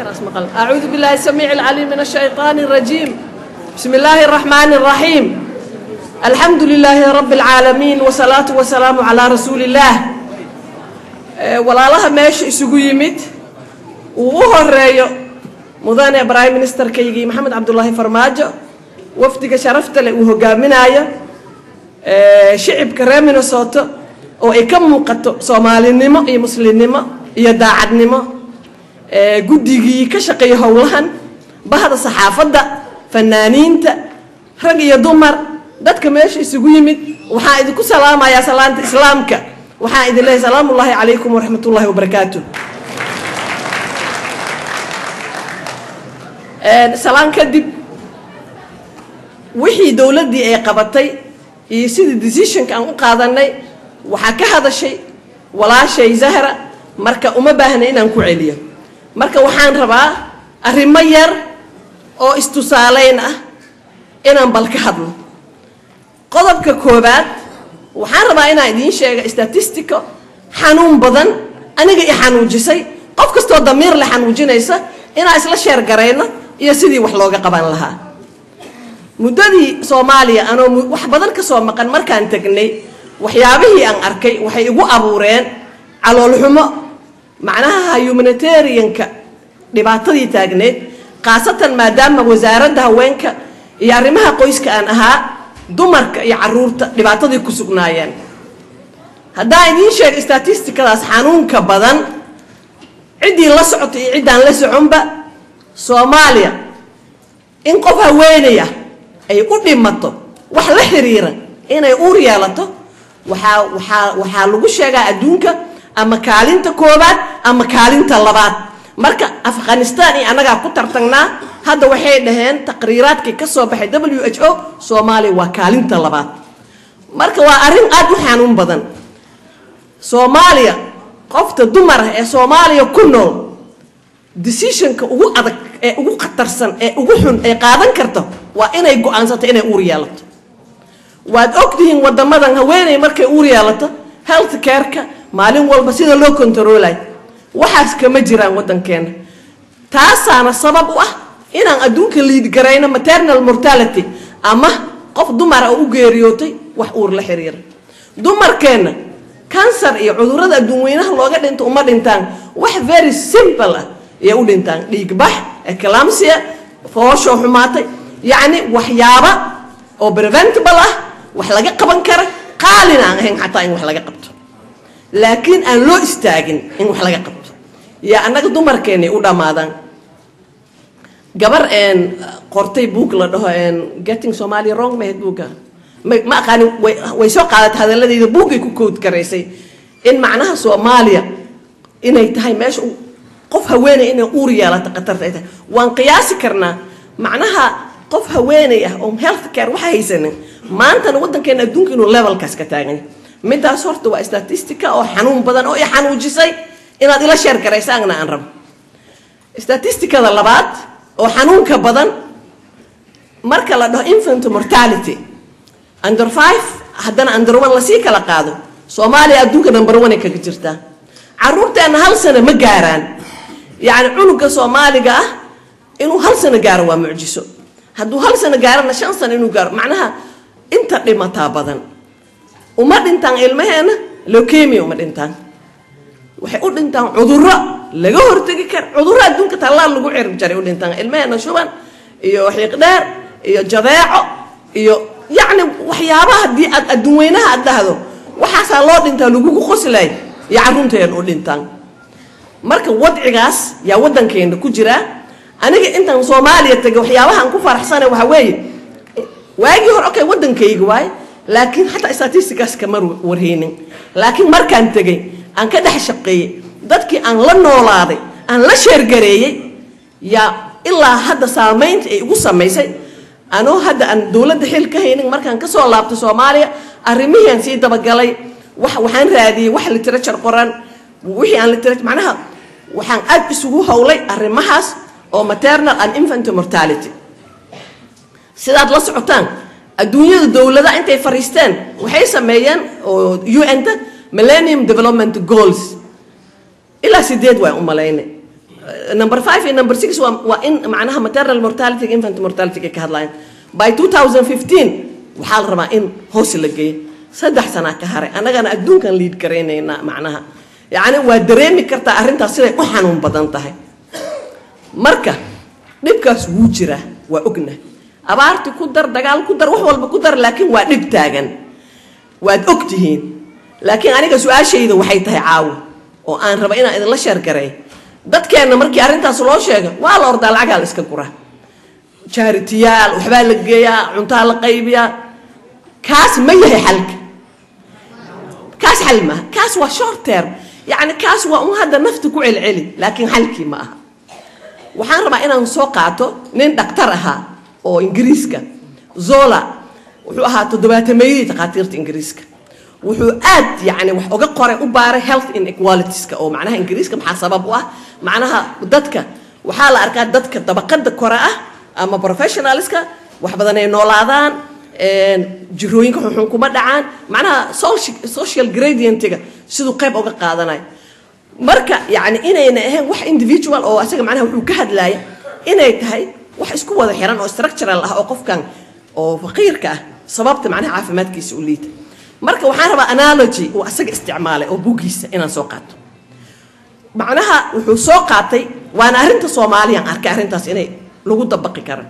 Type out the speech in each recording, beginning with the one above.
أعوذ بالله السميع العليم من الشيطان الرجيم. بسم الله الرحمن الرحيم. الحمد لله رب العالمين والصلاة والسلام على رسول الله. والله ماشي isugu yimid uu horeeyo mudane Prime Minister kaygi Maxamed Cabdullaahi Farmaajo wafdiga sharafta leh uu hogaaminayo shicibka reer Minnesota oo ay ka muuqato Soomaalinimo iyo Muslimnimo iyo daacadnimo guddigii ka shaqeeyo howlahan bahda saxaafadda fanaaniinta rag iyo dumar dadka meesha isugu yimid waxaa idinku salaamayaa salaanta islaamka waxaa idin leeyahay salaamu Allaahi calaykum wa rahmatullaahi wa barakaatuh. salaan kadib wixii dawladii ay qabatay iyo sidii decision-ka aan u qaadanay waxa ka hadashay walaashay Zahra marka uma baahna inaan ku celiyo marka waxaan rabaa arrimo yar oo istusaaleyn ah inaan bal ka hadlo. qodobka koobaad waxaan rabaa inaan idiin sheego statistico xanuun badan aniga i xanuujisay qof kastoo damiir la xanuujinaysa inaan isla sheer gareyno iyo sidii wax looga qaban lahaa. muddadii Soomaaliya anoo wax badan ka soo maqan markaan tagnay waxyaabihii aan arkay waxay igu abuureen calool xumo macnaha humanitarian-ka dhibaatadii taagneed qaasatan maadaama wasaaradda haweenka iyo arrimaha qoyska aan ahaa dumarka iyo caruurta dhibaatadii ku sugnaayeen. haddaan idiin sheego statistikadaas xanuunka badan ciddii la socotay iyo ciddaan la soconba Soomaaliya in qof haweeney ah ay u dhimato wax la xiriira inay uur yeelato waxaa lagu sheegaa adduunka ama kaalinta koobaad ama kaalinta labaad. marka Afghanistan iyo anaga ku tartangnaa hadda waxay dhaheen taqriiraadkii ka soo baxay WHO Soomaaliya waa kaalinta labaad. marka waa arrin aad u xanuun badan. Soomaaliya qofta dumar ah ee Soomaaliya ku nool decision-ka ugu adag ee ugu khatarsan ee ugu xun ee qaadan karto waa inay go'aansato inay uur yeelato. waad ogtihiin wadamadan haweeney markay uur yeelato health care-ka maalin walba sida loo controlay waxaas kama jiraan wadankeena. taasaana sabab u ah inaan adduunka liid gareyno maternal mortality ama qof dumar ah u geeriyootay wax uur la xiriira. dumarkeena cancer iyo cudurrada adduunweynaha looga dhinto uma dhintaan wax very simple ah ee u dhintaan dhiig bax eclampsia foosho xumaatay yacni waxyaaba oo preventable ah wax laga qaban kara qaalin aan ahayn xataa in wax laga qabto laakiin aan loo istaagin in wax laga qabto yaa annaga dumarkeena u dhamaadaan. gabar qortay book la dhaho Getting Somalia Wrong buuga ma aqaan way soo qaadatay hadalladeeda buugay ku kood gareysay in macnaha Soomaaliya inay tahay meesha qof haweeney inay uur yeelato qatarta ay tahay. waan qiyaasi karnaa macnaha qof haweeney ah oo health care waxa haysanin maanta wadankeena adduunka inuu levelkaas ka taagan midaas horta waa statistica oo xanuun badan oo ay xanuujisay inaad ila sheer gareysaana aan rabo. statisticada labaad oo xanuunka badan marka la dhaho infant mortality under 5 haddana under 1 la sii kala qaado Soomaaliya adduunka number 1 ay kaga jirtaa. caruurteena hal sano ma gaaraan يعني عنق Soomaaliga ah inuu hal sano gaaro waa mucjiso. hadduu hal sano gaarana 5 sano inuu gaaro macnaha inta dhimataa badan uma dhintaan ilmaheena leukemia uma dhintaan waxay u dhintaan cudurro laga hortagi karo cudurro adduunka tallaal lagu cirib jaray u dhintaan ilmaheena shuban iyo xiiq dheer iyo jadeeco iyo yacni waxyaabaha haddii aad adduunweynaha aad dhahdo waxaasaa loo dhintaa lagugu qoslay iyo carruurteena u dhintaan. marka wadcigaas yaa wadankeena ku jira. aniga intaan Soomaaliya tagay waxyaabaha aan ku faraxsanahay waxa weeye waagii hore okay wadankayga waay laakiin hatta statistics kama warheenin laakiin markaan tagay aan ka dhex shaqeeyay dadkii aan la noolaaday aan la sheer gareeyay yaa ilaa hadda saameynta ay ugu sameysay anoo hadda aan dawladda xil ka haynin markaan ka soo laabtay Soomaaliya arrimihii aan sii dabagalay waxaan raadiyay wax literature qoran wixii aan literature macnaha waxaan aad isugu howlay arrimahaas oo maternal and infant mortality. sidaad la socotaan adduunyada dawladaha intay fariisteen waxay sameeyeen oo UN Millennium Development Goals ilaa 8 way u maleeyeen number 5 and number 6 وإن معناها maternal mortality infant mortality كهذلاين by 2015 وحال رما إن هوس اللي جاي صدق سنة كهري أنا جانا أدون كان ليد كرينا معناها يعني ودريمي كرتا أرنتا سيرة وحنون بدنتها مركا نبكاس وجرة وأجنة أبارت كدر دجال كدر وحول بكدر لكن ونبتاجن وأكتهين لكن أنا كسؤال شيء إذا وحيته عاو وأنا ربنا إذا لا شركري dadkeena markii arintaas loo sheego waa la ordaa lacag la iska gura charity-yaal waxba la geeyaa cunto la qaybiyaa kaas ma yahay xalka kaas xal ma kaas waa short term yani kaas waa hada naftu ku celceli laakiin xalkii ma aha waxaan rabaa inaan soo qaato nin dhaqtar aha oo Ingiriiska Zola wuxuu ahaa 700 taqaatiirta Ingiriiska wuxuu aad yani wax uga qoray u baaray health inequalities ka oo macnaha Ingiriiska maxaa sabab u ah macnaha dadka waxa la arkaa dadka dabaqada kore ah ama professionalska wax badan ay noolaadaan jirooyinka xun kuma dhacaan macnaha social gradient-ga sidoo qayb uga qaadanay marka yani inayna ahayn wax individual oo asaga macnaha wuxuu ka hadlaaya inay tahay wax isku wada xiran oo structural ah oo qofkan oo faqiirka ah sababta macnaha caafimaadkiisa u liita marka waxaan rabaa analogy oo asaga isticmaalay oo buugiisa inaan soo qaato macnaha wuxuu soo qaatay waana arinta Soomaaliya arkay arintaas inay lagu dabaqi karo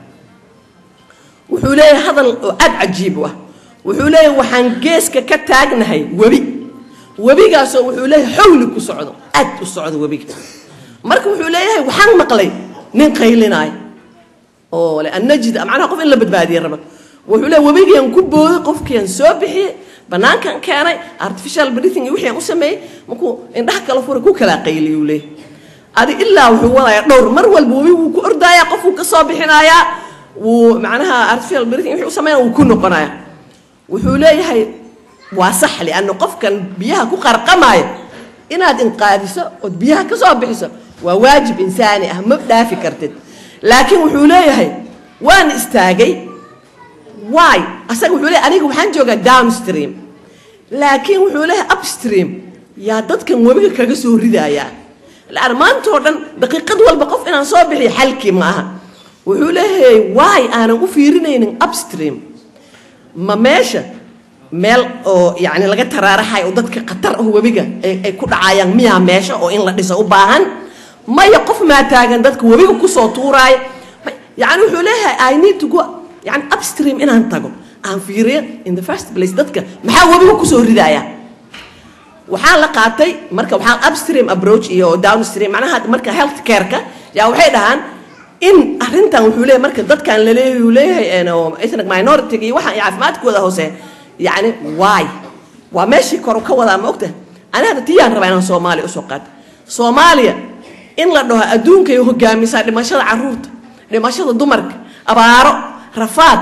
wuxuu leeyahay hadal aad cajiib ah wuxuu leeyahay waxaan geeska ka taagnahay webigaas wuxuu leeyahay xawli ku socdo aad u socdo webiga marka wuxuu leeyahay waxaan maqlay nin qaylinay oo la anajid macnaha qof in la badbaadiyo raba wuxuu leeyahay webigan ku booday qofkii soo bixiyay banaankan keenay artificial breathing wixii u sameeyay markuu indhaha kala furay ku kala qayliyo leey adi ilaa wuxuu wadayaa dhowr mar walba uu ku ordaaya qofku ka soo bixinaya uu macnaha artificial breathing wixii u sameeyay uu ku noqonaya wuxuu leeyahay waa sax li anna qofkan biyaha ku qarqamay inaad inqaadiso oo biyaha ka soo bixiso waa waajib insaani ah ma dhaafi kartid laakiin wuxuu leeyahay waan istaagay why asaga wuxuu leeyahay aniga waxaan joogaa downstream laakiin wuxuu leeyahay upstream yaa dadkan webiga kaga soo ridaya la maanta oo dhan daqiiqad walba qof inaan soo bixiyo xalkii ma aha wuxuu leeyahay why aanan u fiirinaynin upstream ma meesha meel oo yani laga taraaraxay oo dadka qatar ah webiga ay ku dhacayaan miya meesha oo in la dhiso u baahan maya qof ma taagan dadka webiga ku soo tuuray yani wuxuu leeyahay I need to go يعني upstream إن هنتاجو عن فيريا in the first place دتك محاول بيجو كسور ردايا وحال لقاتي مركب وحال upstream approach إياه downstream معناها مركب health care كا يا وحيد هان إن أهرنتا وحوليه مركب دتك كان لليه وليه أنا إثنك minority كي واحد يعرف ما تقول هذا هو يعني why وماشي كروكا ولا مقته أنا هذا تيان ربعنا صومالي أسوقات صوماليا إن لدها أدون كي هو جامي صار لمشهد عروض لمشهد دمرك أبارو رفاض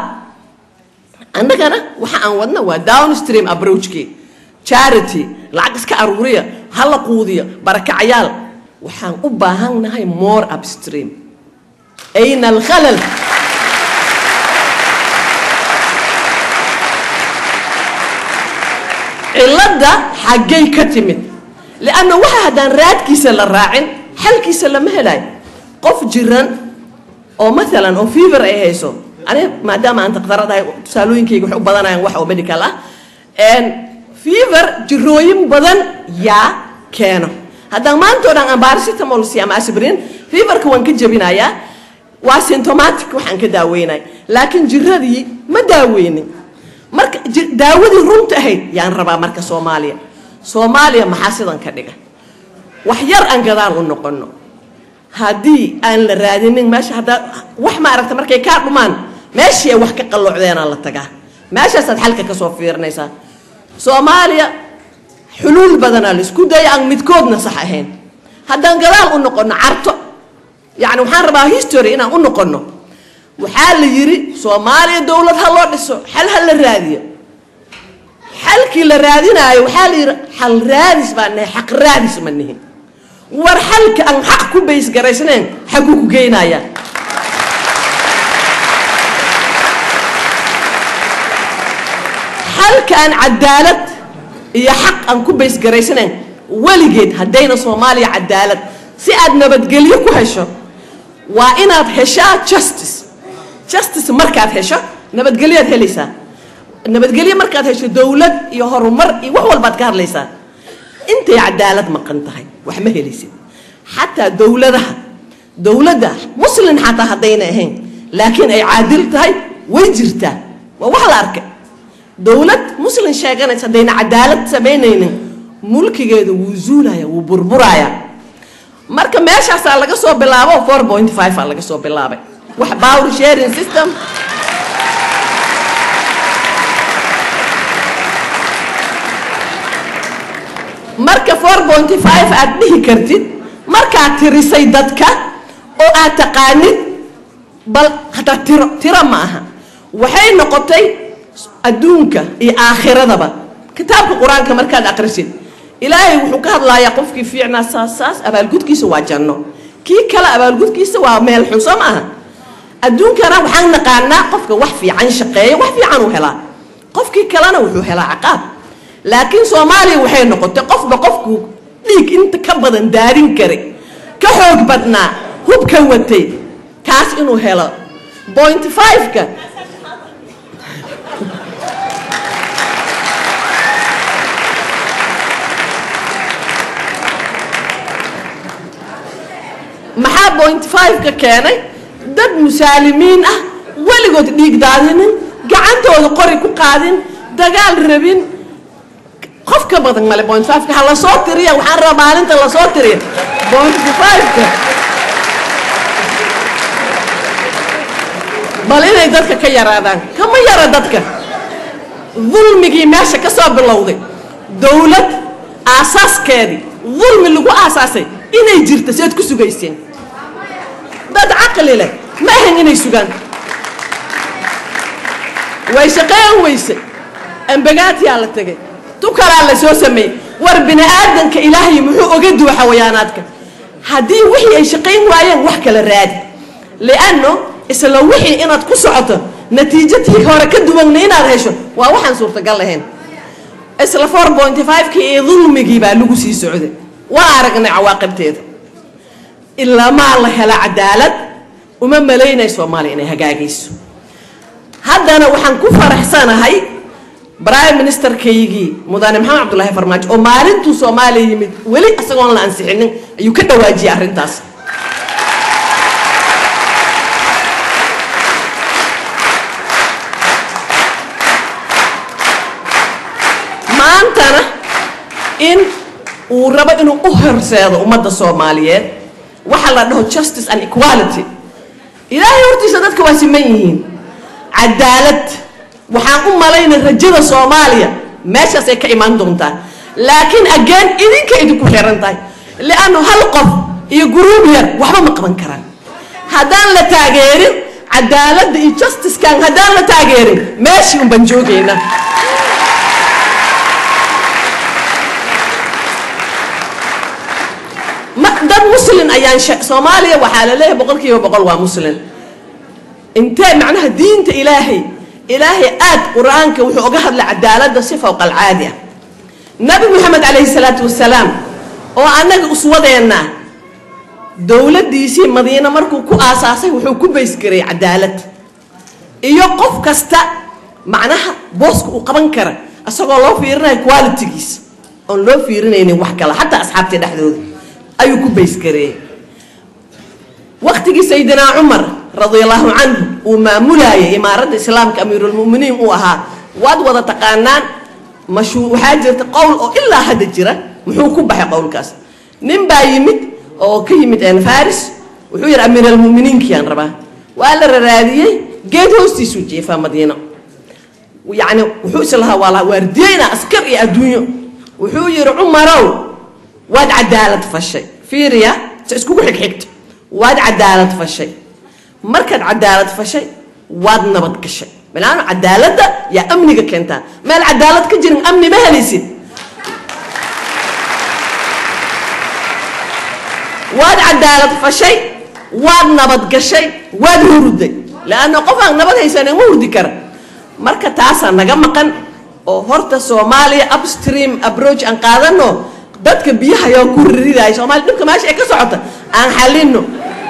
عندنا وحنا ودنا وداونستريم أبروج كي charity العكس كأرورية هلا قوضية بركة عيال وحنا أباهنا هاي more upstream أين الخلل اللدة حقي كتمت لأنه واحد راد كيس الراعن حل كيس المهلاي قف جيران أو مثلا أو فيفر إيهيسو أنا ما دام أنت قدرت هاي تسألون كي يحب بدنا ينوح أو بدي كلا إن فيفر جرويم بدن يا كانوا هذا ما أنتوا أنا بارسيت مولسيا ما أسبرين فيفر كون كجبينا يا واسيمتوماتيك وحن كداوينا لكن جرادي ما داويني مرك داودي رونت أهيد يعني ربع مركز Soomaaliya maxaasidan ka dhiga wax yar aan gadaal u noqono hadii aan la raadinin meesha hada wax ma aragta markay ka dhumaan meeshii wax ka qalloocdeen la tagaa meeshaas aad xalka ka soo fiirnaysa Soomaaliya xulul badan la isku day aan midkoodna sax ahayn hadaan gadaal u noqono carto yani waxaan rabaa history inaan u noqono waxa la yiri Soomaaliya dawlad ha loo dhiso xal hal la raadiyo حلكي لرادينا وحالي حل رادس بأنه حق رادس منه ورحلك أن حقكم بيس جريسنين حقوق جينا يا حلك أن عدالة هي حق أنكم بيس جريسنين ولقيت هدينا صوماليا عدالة سياد نبتقليه كهشو وإناد هشا justice مركات هشا نبتقليه هليسا نبتقليه مركات هشا دولة يهر مر وهو البتكار ليسا انت عدالة مقنتهاي وحمه هليسي حتى دولة ده مسلم حتى هدينا هين لكن أي عادلتهاي ويجرتها ووحل أركب دولة مسلم شاقنا هدينا عدالة سبينين ملكي جيد وزولايا وبربرايا marka meeshaas laga soo bilaabo 4.5 laga soo bilaabay wax power sharing system marka 4.5 aad dhihi kartid marka tirisay dadka oo aad taqaanid bal hada tira ma aha waxay noqotay adduunka iyo aakhirada kitaabka quraanka markaad aqrisid إلهي وحكى الله يقف كيف فينا ساس أبى الجود كيس واجنّه كي كلا أبى الجود كيس ومال حسامها الدون كنا وحنا قارنا قف وحفي عن شقي وحفي عنه هلا قف كي كلنا وحو هلا عقاب لكن صومالي وحين نقطة قف بقفكو ليك أنت كبدن دارين كري كحوق بدنا هو بكوتي كاس إنه هلا 0.5 ك maxaa 0.5 ka keenay dad muslimiin ah waligood dhiig daadinin gacantooda qori ku qaadin dagaal rabin qof ka badan male 0.5 ka hala soo tiriya waxaan rabaa maalinta la soo tiriya 0.5 ka bal inay dadka ka yaraadaan kama yara dadka dulmigii meesha ka soo bilowday dawlad aasaskeedii dulmi lagu aasaasay inay jirto seed ku sugayseen dad aqli leh ma ahan inay sugaan way shaqeeyaan weyse ambagaat yaa la tagay tu kala la soo sameey war bini aadanka ilaahay muxuu oga duwa xawayaanaadka hadii wixii ay shaqeyn waayeen wax kala raadi laano isla wixii inaad ku socoto natiijadii hore ka duwan inaad hesho waa waxaan suurtagal lahayn isla 4.5 kii dulmigii baa lagu sii socday waa aragnay cawaaqibteeda إلا ما الله هلا عدالة وما ملايين Soomaaliya inay hagaagayso haddana waxaan ku faraxsanahay هاي برايم مينستر كيجي مدن محمد عبد الله فرماج ومالنتو Soomaaliya yimid wali asagoon la ansixinin ayuu ka dhawaajiyay arintaas maantana in uu rabo inuu u horseedo ummadda Soomaaliyeed waxa la dhaho justice and equality ilaahay hortiisa dadka waa siman yihiin cadaalad waxaan u malaynaa rajada Soomaaliya meeshaas ay ka iman doontaa laakiin again idinka idinku xiran tahay laano hal qof iyo group yar waxba ma qaban karaan hadaan la taageerin cadaalad iyo justice kan hadaan la taageerin meeshii un ban joogayna dad مسلم أيان Soomaaliya waxaa la leeyahay 100% waa muslim intee macnaha diinta ilaahay aad quraanka wuxuu uga hadlay cadaaladda si fawqa alcaadiya nabi maxamed alayhi salaatu wasalaam oo anaga uswadeena dawladiisii madiina markuu ku aasaasay wuxuu ku baysgaray cadaalad iyo qof kasta macnaha booska uu qaban kara asagoo loo fiirinayo quality-giisa oo loo fiirinaynin wax kale hatta asxaabtii dhaxdooda ayuu ku baysgaray waqtigii sayyidina Umar radiyallahu anhu uu maamulay imaaradda islaamka amiirul muuminiin uu ahaa wad wada taqaanaan waxa jirta qowl oo ilaa hadda jira muxuu ku baxay qowlkaas nin baa yimid oo ka yimid Faris wuxuu yiri amiirul muuminiin kiyaan rabaa waa la raadiyay geed hoostiisu jeefa Madiina يعني وحوس لها والله واردينا أسكر يا الدنيا وحو يرعمرو واد عدالة فشي فيريا تسكوك حكت واد عدالة فشي مركز عدالة فشي واد نبض كشي ملان عدالة ده يا أمني كنتا ما العدالة كجين أمني بهليسي واد عدالة فشي واد نبض كشي واد هردي لأنه قفا نبض هيساني مهردي كر marka taasa naga maqan oo horta Soomaaliya upstream approach aan qaadano dadka biyaha ayaa ku riridaya Soomaali dhibka meesha ay ka socota aan xalino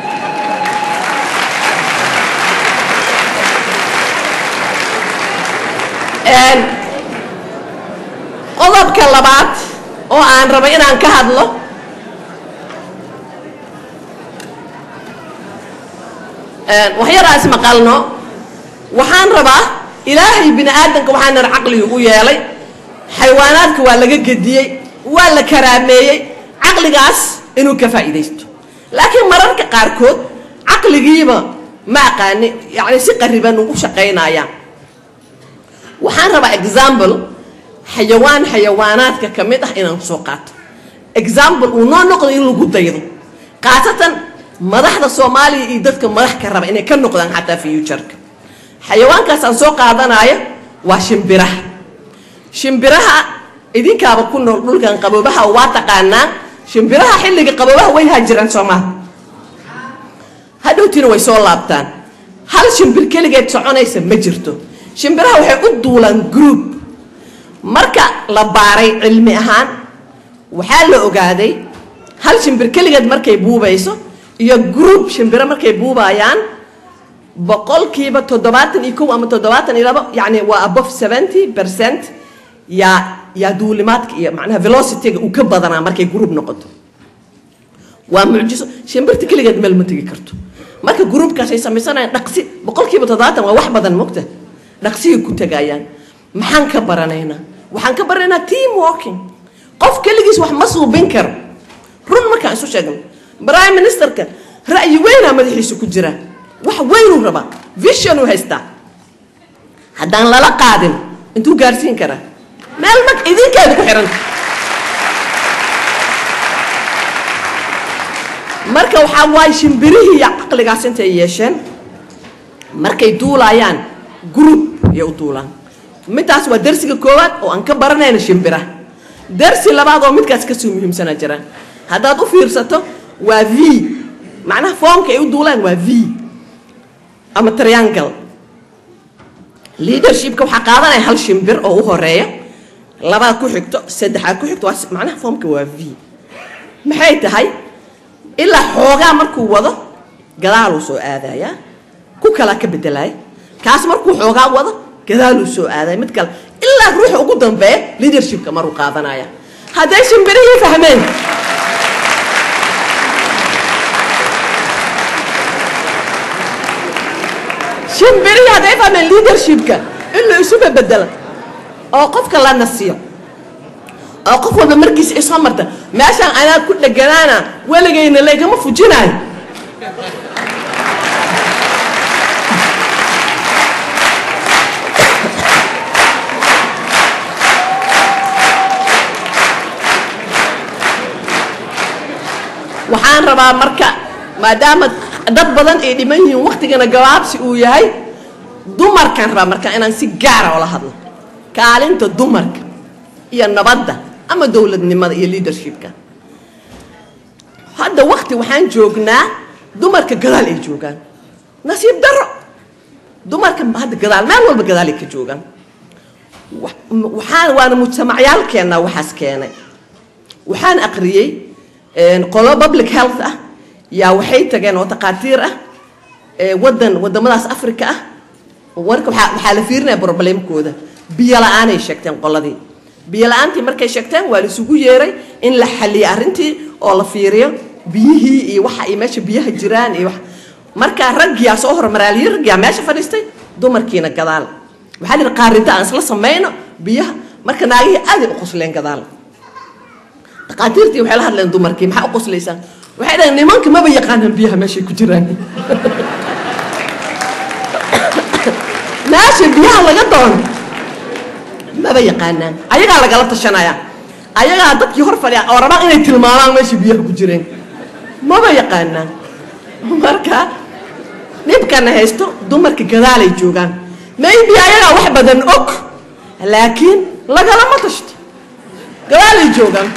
qodobka labaad oo aan rabo inaan ka hadlo waxyaraas maqalno waxaan rabaa ilaahay bini aadanka waxaan aqli ugu yeelay xayawaanaadka waa laga gadiyay waa la karaameeyay aqligaas inuu ka faa'iideysto laakiin mararka qaar kood aqligiiba ma aqaani yani si qariban ugu shaqeynaya waxaan rabaa example xayawaanaadka kamid ah inaan soo qaato example uu noo noqdo in lagu daydo qaasatan madaxda Soomaaliya iyo dadka madaxka raba inay ka noqdaan xataa future-ka xayawaankaas aan soo qaadanaya waa shimbiraha idinkaaba ku nool dhulkan qaboobaha waa taqaanaa shimbiraha xilliga qaboobaha way haajiraan Soomaaliya hadhowtina way soo laabtaan hal shimbir kaligeed soconaysa ma jirto shimbiraha waxay u duulaan group marka la baaray cilmi ahaan waxaa la ogaaday hal shimbir kaligeed markay buubayso iyo group shimbira markay buubayaan boqolkiiba 71 ama 72 yani waa above 70% ya duulimaadka iyo macnaha velocity-ga uu ka badanaa markay group noqoto waa mucjiso shimbirta kaligeed meel ma tagi karto marka groupkaas ay sameeysanayaan dhaqsi boqolkiiba 70 waa wax badan mugta dhaqsiga ku tagayaan maxaan ka baranaynaa waxaan ka baranaynaa team working qof kaligiis wax ma suubin karo run markaan isu sheegno prime ministerka ra'yi weyn ama madaxiisa ku jira wax weyn uu raba vision uu haysta haddaan lala qaadin intuu gaarsiin kara meel ma idinkeeda ku xiran marka waxa waay shimbirihii aqligaas intay yeesheen markay duulayaan group iyo duulaan midaas waa darsiga koowaad oo aan ka baranayna shimbiraha darsi labaad oo midkaas ka soo muhiimsan jira haddaad u fiirsato waa v macnaha foomka ay u duulaan waa v ama triangle leadership-ka waxa qaadanaya hal shimbir oo u horeeya laba ku xigto saddex ku xigto macnaha foomka waa v maxay tahay ilaa xoogaa markuu wado gadaal uu soo aadaya ku kala ka bedelay kaas markuu xoogaa wado gadaal uu soo aaday mid kale ilaa ruux ugu dambeeya leadership-ka maruu qaadanaya haday shimbirihii fahmeen shimbirihii haday fahmeen leadership-ka inuu isu bedelo oo qofka la nasiyo oo qof walba markiis ay soo marta meeshaan anaa ku dhaganaana waligayna leegama fujinayo waxaan rabaa marka maadaama dad badan ay dhiman yihiin waqtigana gabaabsi uu yahay dumarkan rabaa marka inaan si gaar ah ula hadlo kaalinta dumarka iyo nabadda ama dawladnimada iyo leadership-ka hadda waqti waxaan joognaa dumarka gadaal ay joogaan nasiib daro dumarka hadda gadaal meel walba gadaal ay ka joogaan waana mujtamacyaalkeena waxaas keenay waxaan aqriyay qolo public health ah yaa waxay tageen oo taqaatiir ah wadamadaas Afrika ah warka waxa la fiirinaa problemkooda biyo la'aan ay sheegteen qoladii biyo la'aantii markay sheegteen waa la isugu yeeray in la xalliyo arrintii oo la fiiriyo biyihii iyo waxa ay meesha biyaha jiraan iyo wax marka raggiya soo hormaraaliyay raggiya meesha fadhiistay dumarkiina gadaal waxa la qaarinta aan isla sameeyno biyaha marka naagihii aad u qosleen gadaal taqaatiirtii waxay la hadleen dumarkii maxaa u qoslaysan waxay dhahay nimanka ma yaqaanaan biyaha meesha ku jiraan meesha biyaha laga doono ma yaqaanaan ayaga laga la tashanaya ayaga dadkii hor fadhiya oo rabaan inay tilmaamaan meesha biyaha ku jireen ma yaqaanaan marka nibkana haysto dumarka gadaal ay joogaan maybe ayaga wax badan og laakiin laga lama tashto gadaal ay joogaan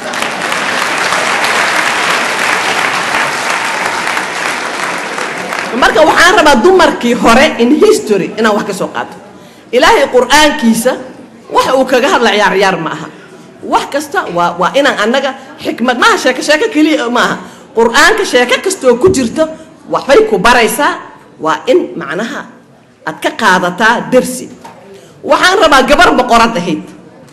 marka waxaan rabaa dumarkii hore in history inaan wax ka soo qaato ilaahay quraankiisa wax uu kaga hadla ciyaar ma aha وحكستا وإن أنك حكمة ما شاكا كلي ما قرآن كشاكا كستو كجرته وحيكو بريسا وإن معناها أتكقادتا درسي وحان ربا قبر بقرات هيد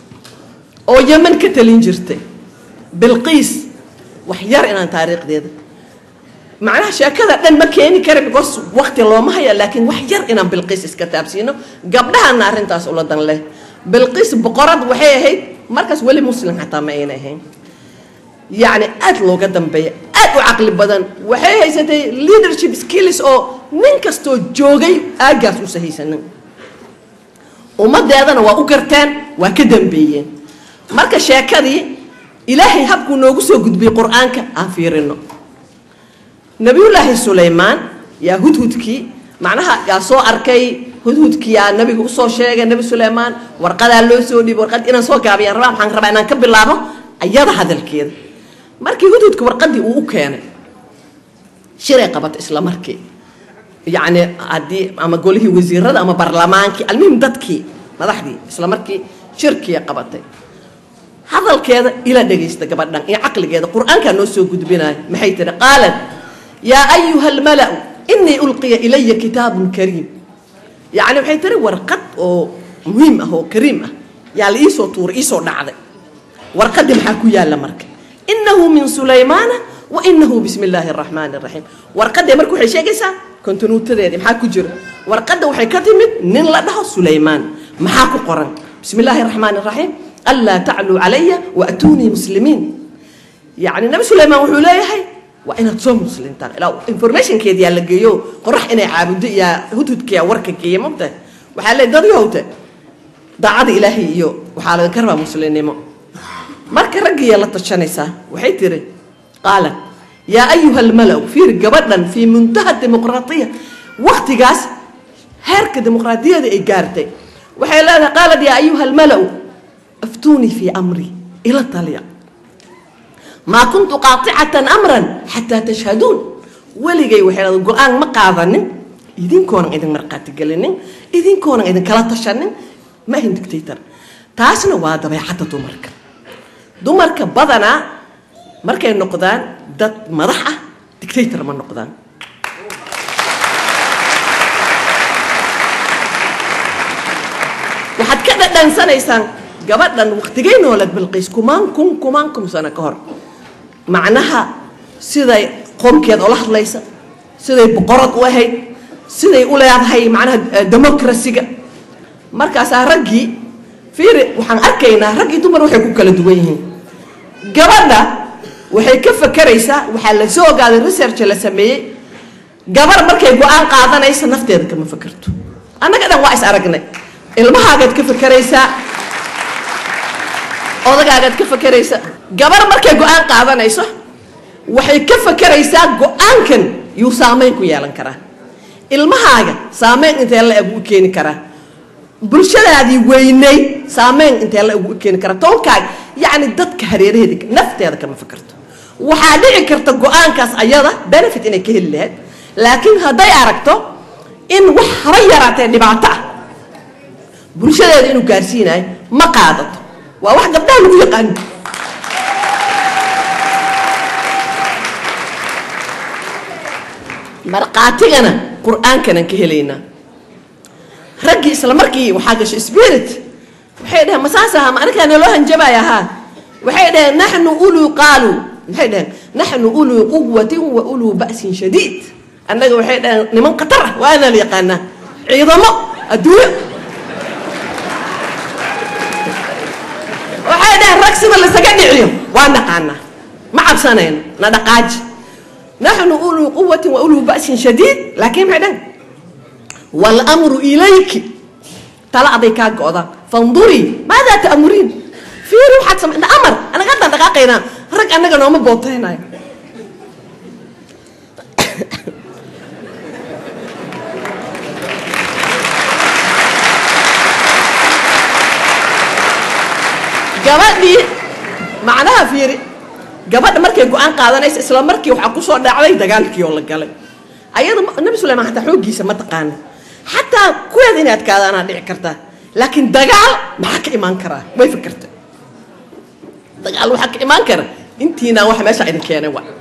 أو يمن كتلين جرتي بالقيس وحيار إن تاريخ ديد معناها شاكذا لأن ما كاني كرب قص وقت الله ما هي لكن وحيار إن بالقيس إسكتاب سينو قبلها النار انت أسأل الله له بالقيس بقرات وحيا هيد مركز ولي مسلم حتى ما هي يعني أدلو قدام بيا أدو عقل بدن وحيا هي ستي leadership skills أو ننكستو جوجي أجاس وسهيسن وما دادنا وأكرتان وكدم بيين مركز شاكذي إلهي هبكو نوغسو قد بقرآنك أفيرنو نبي الله سليمان يا هدهدكي معناها يا سو أركي هدهدكي يا نبي سو شيء نبي سليمان ورقد الله سودي ورقد إنا سو كابي ربع حن ربع إنا نكبر لابه أيضا هذا الكيد مركي هدهدك ورقدي وكانه شرع قبط إسلام مركي يعني عدي أما قوله وزير هذا أما برلمانكي المهم دتكي ما ضحدي إسلام مركي شركي قبطي هذا الكيد إلى دقيقة قبضنا إيه عقل كذا القرآن كان نسوق قد بنا محيتنا قالت يا أيها الملأ إني ألقي إلي كتاب كريم يعني محيتنا ورقد مهمة هو كريمة يعني إيسو طور إيسو نعذ ورقد محاكو يا لمرك إنه من سليمان وإنه بسم الله الرحمن الرحيم ورقد مركو حيشي قيسا كنت نوتذي محاكو جر ورقد وحيكتم نين لدها سليمان محاكو قرن بسم الله الرحمن الرحيم ألا تعلوا علي وأتوني مسلمين يعني النبي سليمان وحولاي هاي وإن تصوم مسلمين لو إنفورميشن كده يا لقيو قرح إني عابد يا هدود كيا ورك كيا مبتة وحالة داري هوته ضاعد إلهي يو وحالة كربا مسلمين مو مرك رجي يلا تشانيسا وحيتري قال يا أيها الملأ في رجبنا في منتهى الديمقراطية وقت جاس هرك الديمقراطية دي إيجارتي وحيلا قالت يا أيها الملأ افتوني في أمري إلى الطليع ما كنت قاطعة أمرا حتى تشهدون ولي جاي وحيلا القرآن ما قاضنين إذن كون إذن مرقات قالين إذن كون إذن كلا تشنن ما هي دكتاتور تاسنا وادا حتى دومرك بدنا مركا النقدان دت مرحة دكتاتور من النقدان وحد كذا دانسان إنسان قبضنا وقتين ولد بالقيس كمان سنة كهر معناها سيداي قوم كيد الله ليس سيداي بقرط واحد سيداي أولاد هاي معناها ديمقراطية مركز رجي في وحن أركينا رجي دمر وحي كوكل دوينه قبضنا وحي كيف كريسة وحل سوق على الريسيرش اللي سميه قبر مركز قوان قاعدنا يس نفتي هذا كم فكرته أنا كذا واعس أرجعني المها قد كيف كريسة أوضاع قاعد كيف كريسة قبر مركز قوان قاعدنا يسه وحي كيف كريسة قوان كن يسامين كويالن كره المها سامين أنت يلا أبو كين كره برشلة هذه ويني سامين أنت يلا أبو كين كره توقع يعني ضد كهرير هذيك نفتي هذا كم فكرته وحادي كرت قوان كاس أيضا بنفت إنك هلهد لكن هذا يعرفته إن وحريرات اللي بعتها برشلة هذه إنه كارسينة ما قاعدت وواحد قبلها له يقن مرقاتنا قرآن كان كهلينا رجي سلامركي وحاجة سبيرت وحيدها مساسها ما أنا كان له هنجبا يا ها وحيدها نحن أولو قالوا وحيدها نحن أولو قوة وأولو بأس شديد أنا وحيدها لمن قطر وأنا اللي قانا عظمة أدوية وحيدا الرقصنا اللي سجدني عليهم وانا قانا ما عبسانين ندقاج نحن أولو قوة وأولو بأس شديد لكن بعدين والأمر إليك طلع ذيك قاضي فانظري ماذا تأمرين في روح سمع أمر أنا قد دقاقينا رك أنا قلنا ما بوطينا gabadhii macnaha fiiri gabadha markay go'aan qaadanaysa isla markii waxa ku soo dhacday dagaalkii oo la galay ayada nabi suleymaan xataa xoogiisa ma taqaan xataa kuweed inaad kaadana dhici kartaa laakiin dagaal maxaa ka iman kara way fikirtay dagaal waxa ka imaan kara intiina wax meesha idin keenay waa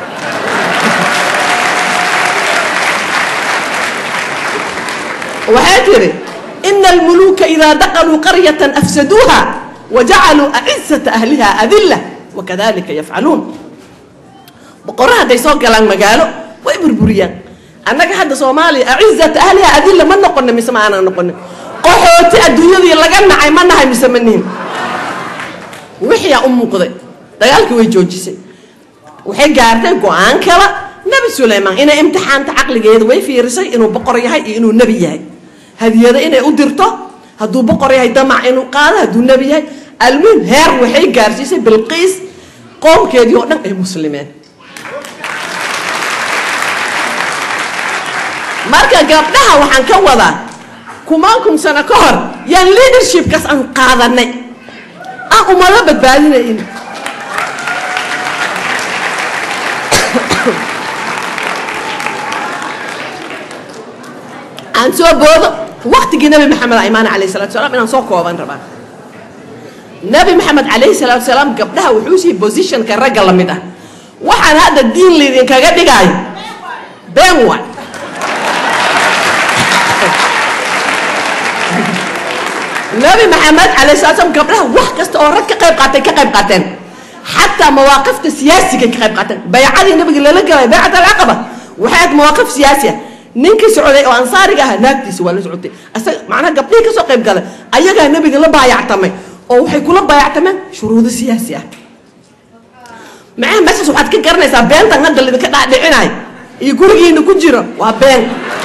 وحاتري إن الملوك إذا دخلوا قرية أفسدوها وجعلوا أعزة أهلها أذلة وكذلك يفعلون بقرها دي سوق لان مقالو ويبربريان أنك حد صومالي أعزة أهلها أذلة ما نقولنا مسمعنا نقولنا قحوتي الدنيا دي لقنا عيمنا هاي مسمنين وحيا أم قضي دقالك ويجوجسي وحي قارتين قوان كلا نبي سليمان إنه امتحان تعقل جيد ويفي رسي إنه بقرية هاي إنه نبي هاي هذه إنه أدرته هدو بقرية هاي دمع إنه قال هدو نبي هاي المهم هير وحي قارسيسي بالقيس قوم كيد يقولنا المسلمين marka gabdhaha waxaan ka wadaa kumaankum sano ka hor yaan leadership kaas aan qaadanay aan umada badbaadinay aan soo boodo waqtigii nabi maxamed aymaan alayhi salaatu wasalaam inaan soo kooban rabaa nabi maxamed alayhi salaatu wasalaam gabdhaha wuxuu si position ka rag la mid ah waxaan hadda diin leedin kaga dhigay been waa نبي محمد عليه الصلاة والسلام قبلها واحد كست أورك كقيب قاتين حتى مواقف سياسية كقيب قاتين بيعة النبي قال لك بيعة العقبة وحياة مواقف سياسية نينك سعودي وأنصاري جاه ناكتي سوى سعودي معناها قبليه كسو قيب قال أيها النبي قال بايع تمام أو حيكون بايع تمام شروط سياسية معاه بس واحد كقرن سبين تنقل اللي كده دعيناي يقول لي إنه كجرا وبين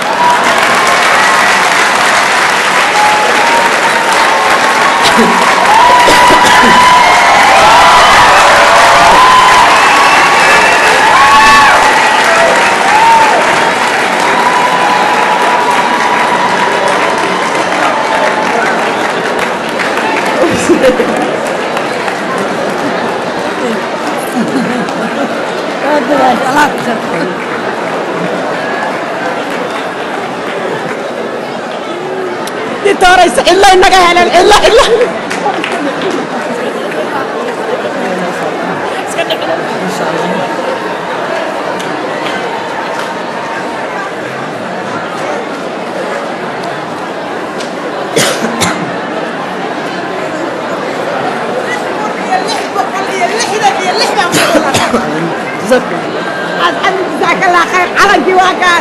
توريس إلا إنك هلا إلا جزاك الله خير على جواكاس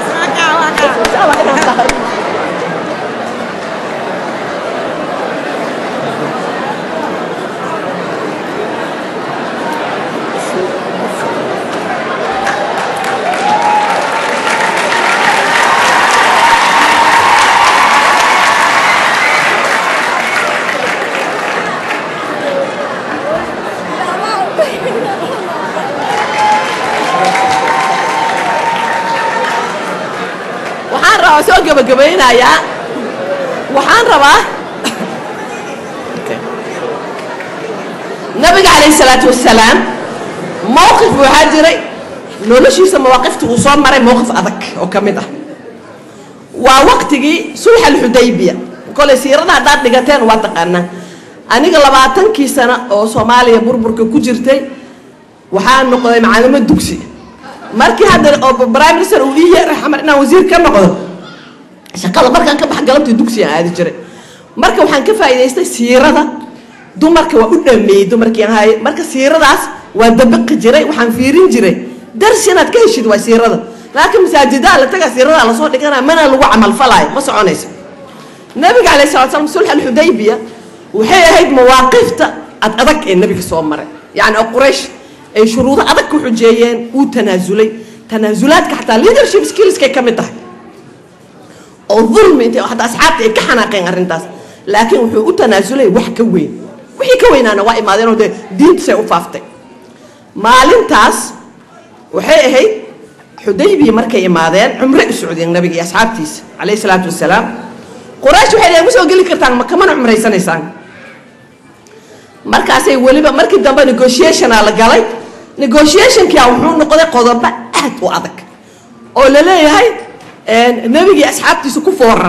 soo gabagabeynaya waxaan rabaa nabiga alayhi salaatu wasalaam mowqif waxa jiray noloshiisa mawaqiftu uu soo maray mowqif adag oo kamid ah waa waqtigii sulh al-Hudaybiya kole siirada hadaad dhigateen waa taqaana aniga 20 sano oo Soomaaliya burburka ku jirtay waxaan noqday macallimo dugsi markii hadda oo prime minister uu yahay xamar inaan wasiir ka noqdo shaqada markaan ka bax galabtii dugsiga aadi jiray marka waxaan ka faa'iideystay siirada dumarka waa u dhameeyay dumarkii ahay marka siiradaas waa dabaq jiray waxaan fiirin jiray darsi inaad ka heshid waa siirada laakiin masaajida la taga siirada la soo dhigana mana lagu amal falay ma soconayso nabiga alayhi salaatu wasallam sulh al-Hudaybiya waxay ahayd mawaaqifta adag ee nabiga soo maray yani quraysh ay shuruudo adag ku xujeeyeen uu tanaazulay tanaazulaadka xataa leadership skills ka kamid tahay oo dhulmi inta waxa asxaabta ay ka xanaaqeen arintaas laakiin wuxuu u tanaazulay wax ka weyn wixii ka weynaana waa imaadeen oo diinta u faaftay maalintaas waxay ahayd Hudaybiya markay imaadeen umre u socdeen nabiga iyo asxaabtiisa alayhi salaatu wasalaam quraysh waxay leeyihiin soo gali kartaan ma kama umreysanaysan markaasay waliba markii dambe negotiation la galay negotiation kii wuxuu noqday qodobo aad u adag oo la leeyahay nabiga asxaabtiisa ku fooran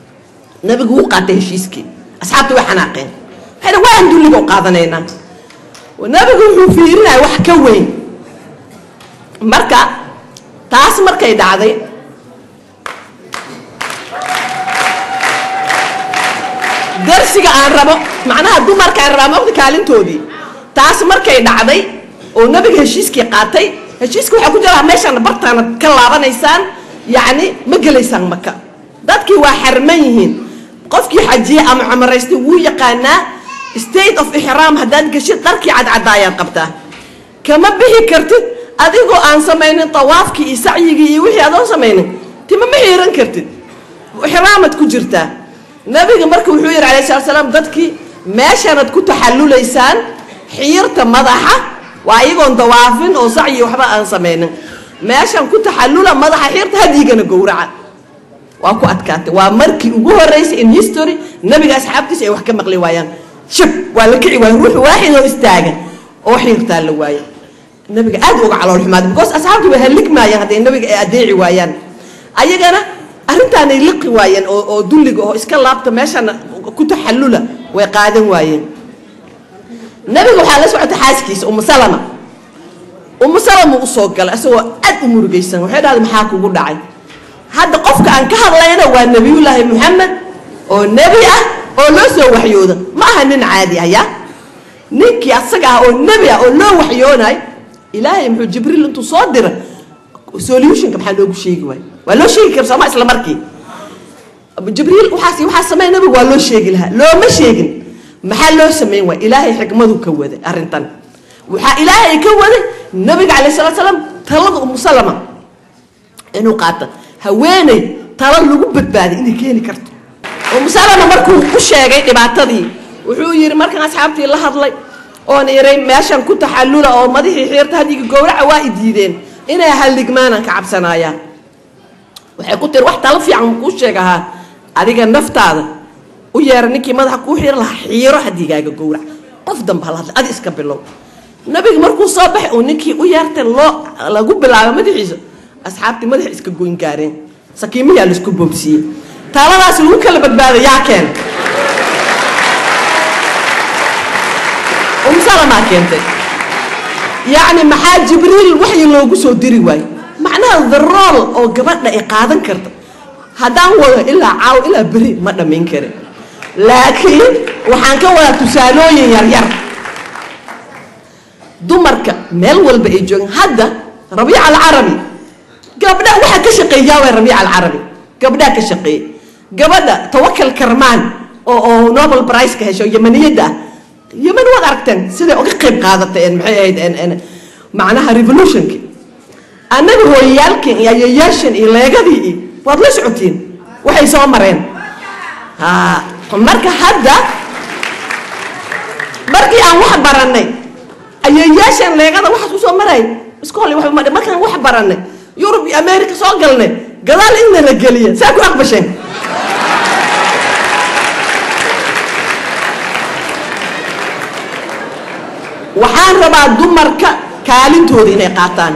nabigu uu qaatay heshiiskii asxaabtu way xanaaqeen waxay waan duliga u qaadanayna nabigu wuxuu fiirinaya wax ka weyn marka taas markay dhacday darsiga aan rabo macnaha dumarka aan rabo waqti kaalintoodii taas markay dhacday oo nabiga heshiiskii qaatay heshiiska waxa ku jira meeshan bartaana ka laabanaysaan yani ma galeysaan maka dadkii waa xarman yihiin qofkii xajiye ama umraystay wuu yaqaanaa state of ihram haddaad gashid dharkii cadcadaayaan qabtaa kama bixi kartid adigoo aan samaynin tawaafkii iyo sacyigii iyo wixii adoon samaynin tima ma xiiran kartid ihraamad ku jirtaa nabiga markuu wuxuu yiri calayhi salaam dadkii meeshanad ku taxallulaysaan xiirta madaxa waa iyagoon tawaafin oo sacyi waxba aan samaynin meeshan ku taxallula madaxa xiirta hadigana gowraca waa ku adkaatay waa markii ugu horeysay in history nabiga asxaabtiisa ay wax ka maqli waayaan shib waa la kici waay ruux waaxid oo istaaga oo xiirta la waayay nabiga aad uga calool xumaad because asxaabtu way haligmaayeen haday nabiga ay adeeci waayaan ayagana arintaan ay liqi waayeen oo dulliga oo iska laabta meeshan ku taxallula way qaadan waayeen nabiga waxa la socotay xaaskiisa Salama u soo galay asoo aad u murugaysan waxay dhahday maxaa kugu dhacay hadda qofka aan ka hadlayna waa nabiyullaahi Muhammad oo nabi ah oo loo soo waxyooda ma aha nin caadi ah ya ninkii asaga ah oo nabi ah oo loo waxyoonay ilaahay muxuu jibriil intuu soo diray solution ka maxaa loogu sheegi waay waa loo sheegi karaa sama isla markii jibriil waxa sameeyay nabiga waa loo sheegi lahaa looma sheegin maxaa loo sameeyay waa ilaahay xikmadu ka waday arintan waxa ilaahay ka waday nabiga calayhi salaam talada Salama inuu qaato haweeney tala lagu badbaadi inay keeni karto Salama markuu u sheegay dhibaatadii wuxuu yiri markan asxaabtii la hadlay oo neeray meeshan ku taxallula oo madaxii xiirta hadiga gowraca waa idiideen inay haligmaanaan ka cabsanayaan waxay ku tir wax tala fiican ku sheegaha adiga naftaada u yeer ninkii madaxa ku xiir la xiiro hadigaaga gowrac qof damba la ad iska bilow nabiga markuu soo baxay oo ninkii u yeertay loo lagu bilaabo madaxiisa asxaabtii madax iska goyn gaareen sakiimiya la isku boobsiyay taladaas lagu kala badbaaday yaa keen Salama keentay يعني maxaa jibriil waxay loogu soo diri waay macnaha the role oo gabadha ay qaadan karto hadaan wada ilaa caaw ilaa bari ma dhameyn kare laakiin waxaan ka wada tusaalooyin yar yar dumarka meel walba ay joogan hadda Rabiic al-Arabi gabadha waxa ka shaqeeyaa way Rabiic al-Arabi gabadha ka shaqeey gabadha Tawakkal Karmaan oo Nobel Prize ka hesho Yemeniyada يمن وضع أركتن سيدا أوكي قيب قادة محي أيد معناها ريفولوشن أنا هو يالكن يا ياشن إلا يقضي وضع سعوتين وحي سوا مرين مركا هدا مركي أن واحد براني أي ياشن لا يقضي واحد سوا مرين اسكولي واحد ما كان واحد براني يوروبي أمريكا سوا قلني قلال إننا رجالية ساكو أقبشين waxaan rabaa dumarka kaalintooda inay qaataan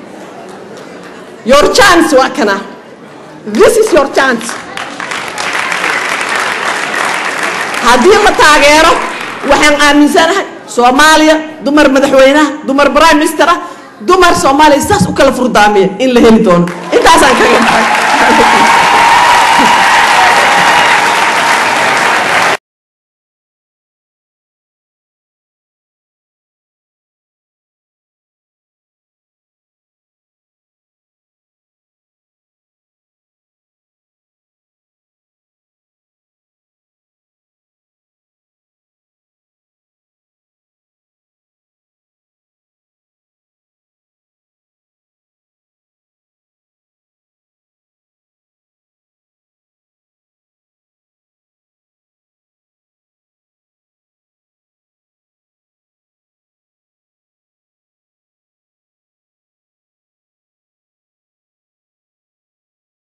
your chance waa kana this is your chance haddii la taageero waxaan aaminsanahay Soomaaliya dumar madaxweynaha dumar prime minister dumar Soomaaliya saas u kala furdaamiya in la heli doono intaas aan kaga